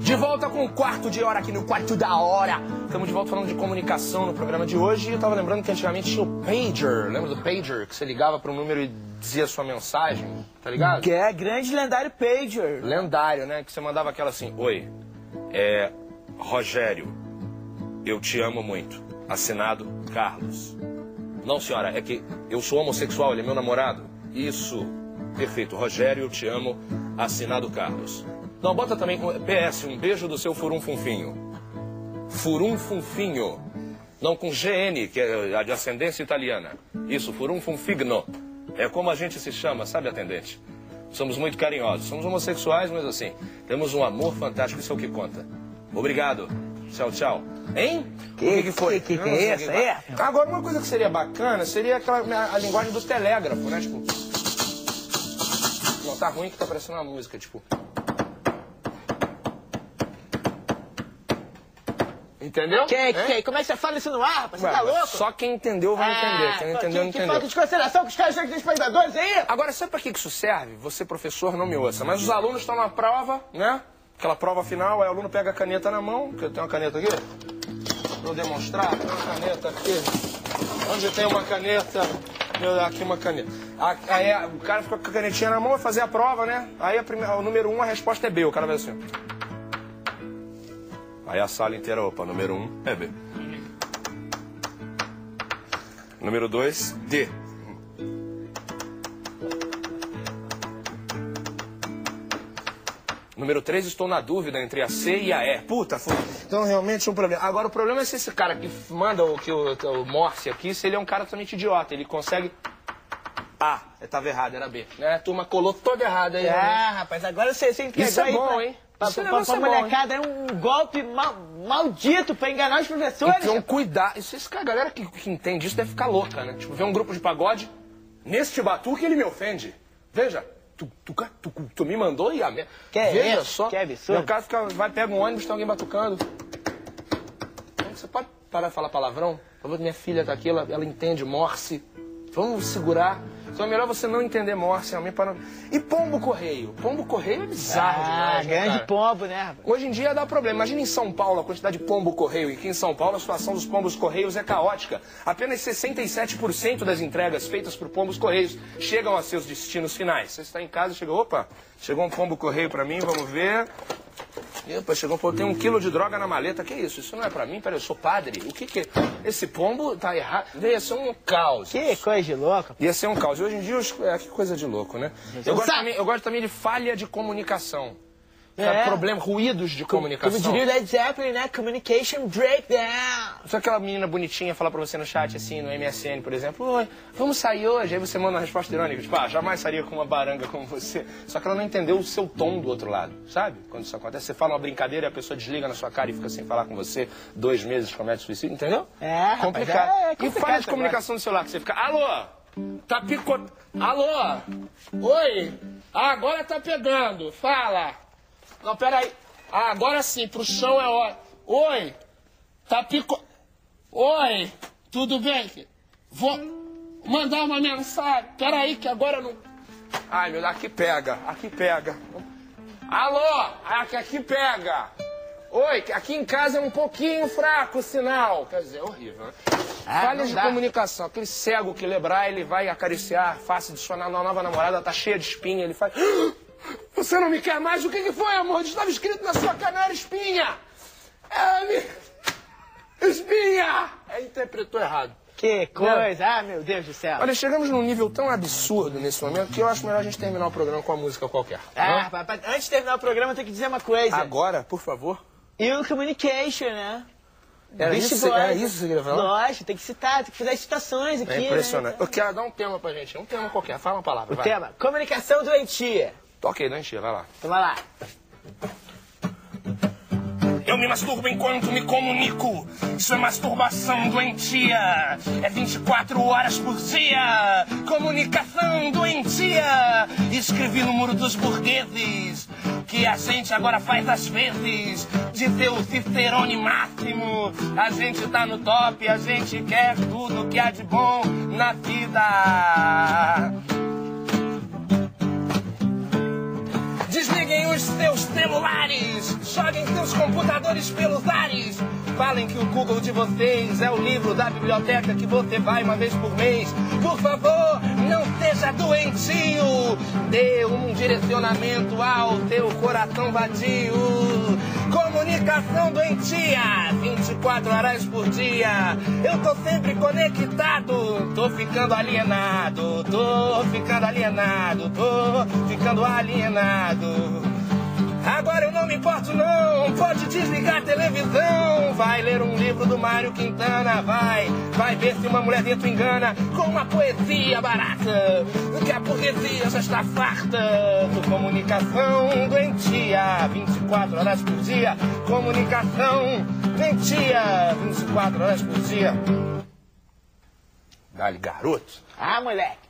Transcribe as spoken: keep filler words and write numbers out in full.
De volta com o quarto de hora aqui no Quarto da Hora. Estamos de volta falando de comunicação no programa de hoje. Eu tava lembrando que antigamente tinha o pager. Lembra do pager? Que você ligava para um número e dizia a sua mensagem, tá ligado? Que é grande lendário pager. Lendário, né? Que você mandava aquela assim: oi, é Rogério, eu te amo muito. Assinado Carlos. Não, senhora, é que eu sou homossexual, ele é meu namorado. Isso, perfeito. Rogério, eu te amo. Assinado Carlos. Não, bota também P S, um beijo do seu furum funfinho. Furum funfinho. Não com G N, que é a de ascendência italiana. Isso, furum funfigno. É como a gente se chama, sabe, atendente? Somos muito carinhosos. Somos homossexuais, mas assim, temos um amor fantástico, isso é o que conta. Obrigado. Tchau, tchau. Hein? Que, o que, que foi? Que, que, que é isso? É? Agora, uma coisa que seria bacana seria aquela, a, a linguagem do telégrafo, né? Tipo... Não, tá ruim que tá parecendo uma música, tipo... Entendeu? Que, que, como é que você fala isso no ar, rapaz? Você Ué, tá louco? Só quem entendeu vai ah, entender. Quem não entendeu, não que, entendeu. Que falta de consideração que os caras são espalhadores aí? Agora, sabe pra que isso serve? Você, professor, não me ouça. Mas os alunos estão na prova, né? Aquela prova final, aí o aluno pega a caneta na mão. Que eu tenho uma caneta aqui. Pra eu demonstrar. Tem uma caneta aqui. Onde tem uma caneta? Aqui uma caneta. Aí o cara fica com a canetinha na mão, vai fazer a prova, né? Aí a primeira, o número um, a resposta é B. O cara vai assim. Aí a sala inteira, opa, número um é B. Número dois, D. Número três, estou na dúvida entre a C e a E. Puta, foi. Então realmente é um problema. Agora o problema é se esse cara que manda o, que o, o Morse aqui, se ele é um cara totalmente idiota. Ele consegue... Ah, estava errado, era B. Né? A turma colou toda errada aí. Ah, né? rapaz, agora você, você entregou Isso é aí bom, pra, hein? Pra, Isso pra, é pra, pra bom, molecada, é um golpe mal, maldito pra enganar os professores. Então, cuidar. Isso, isso, a galera que, que entende isso deve ficar louca, né? Tipo, ver um grupo de pagode, neste batuque ele me ofende. Veja, tu, tu, tu, tu, tu me mandou e a merda. Que é Veja isso? só. Que absurdo. O cara fica, vai, pega um ônibus, tem alguém batucando. Você pode parar de falar palavrão? Por favor, minha filha tá aqui, ela, ela entende Morse. Vamos segurar. Então é melhor você não entender Morse. Para... E pombo correio? Pombo correio é bizarro ah, demais, né, grande cara? pombo, né, rapaz? Hoje em dia dá problema. Imagina em São Paulo a quantidade de pombo correio. E aqui em São Paulo a situação dos pombos correios é caótica. Apenas sessenta e sete por cento das entregas feitas por pombos correios chegam a seus destinos finais. Você está em casa e chega, opa, chegou um pombo correio para mim, vamos ver. Opa, chegou um pombo, tem um quilo de droga na maleta. Que isso? Isso não é para mim? Peraí, eu sou padre. O que que é? Esse pombo tá errado. Ia ser um caos. Que coisa de louco. Ia ser um caos. E hoje em dia, os... é, que coisa de louco, né? Eu gosto, também, eu gosto também de falha de comunicação. É. Problema, ruídos de comunicação. Como diria o Led Zeppelin, né? Communication breakdown. Só aquela menina bonitinha falar pra você no chat, assim, no M S N, por exemplo, oi, vamos sair hoje? Aí você manda uma resposta irônica, tipo, ah, jamais sairia com uma baranga como você. Só que ela não entendeu o seu tom do outro lado, sabe? Quando isso acontece, você fala uma brincadeira e a pessoa desliga na sua cara e fica sem falar com você, dois meses comete suicídio, entendeu? É, complicado. É, é e complicado falha de comunicação do celular, que você fica, alô, tá picot... Alô, oi, ah, agora tá pegando, fala. Não, peraí. Ah, agora sim, pro chão é hora. Oi, tá pico... Oi, tudo bem? Vou mandar uma mensagem. Peraí que agora não... Ai, meu Deus, aqui pega, aqui pega. Alô, aqui, aqui pega. Oi, aqui em casa é um pouquinho fraco o sinal. Quer dizer, é horrível, né? Ah, falha de dá. comunicação. Aquele cego que lê braille, ele vai acariciar a face de sua nova namorada, tá cheia de espinha, ele faz... Você não me quer mais? O que, que foi, amor? Estava escrito na sua canela espinha. É, me... Espinha! É, interpretou errado. Que coisa, ah, meu Deus do céu. Olha, chegamos num nível tão absurdo nesse momento que eu acho melhor a gente terminar o programa com uma música qualquer. Ah, papai, antes de terminar o programa, eu tenho que dizer uma coisa. Agora, por favor. Ill Communication, né? Era isso, era isso que você queria falar? Lógico, tem que citar, tem que fazer as citações aqui, é impressionante. Né? Eu quero dar um tema pra gente, um tema qualquer, fala uma palavra, O vai. tema, comunicação doentia. Ok, doentia, vai lá. Então vai lá. Eu me masturbo enquanto me comunico. Isso é masturbação doentia. É vinte e quatro horas por dia. Comunicação doentia. Escrevi no muro dos burgueses que a gente agora faz às vezes de ter o cicerone máximo. A gente tá no top, a gente quer tudo que há de bom na vida. Desliguem o nos seus celulares, joguem seus computadores pelos ares. Falem que o Google de vocês é o livro da biblioteca que você vai uma vez por mês. Por favor, não seja doentio. Dê um direcionamento ao teu coração vadio. Comunicação doentia, vinte e quatro horas por dia. Eu tô sempre conectado, tô ficando alienado, tô ficando alienado, tô ficando alienado. Agora eu não me importo não, pode desligar a televisão. Vai ler um livro do Mário Quintana, vai, vai ver se uma mulher dentro engana com uma poesia barata, que a burguesia já está farta. Do comunicação doentia, vinte e quatro horas por dia. Comunicação doentia, vinte e quatro horas por dia. Dá-lhe, garoto. Ah, moleque.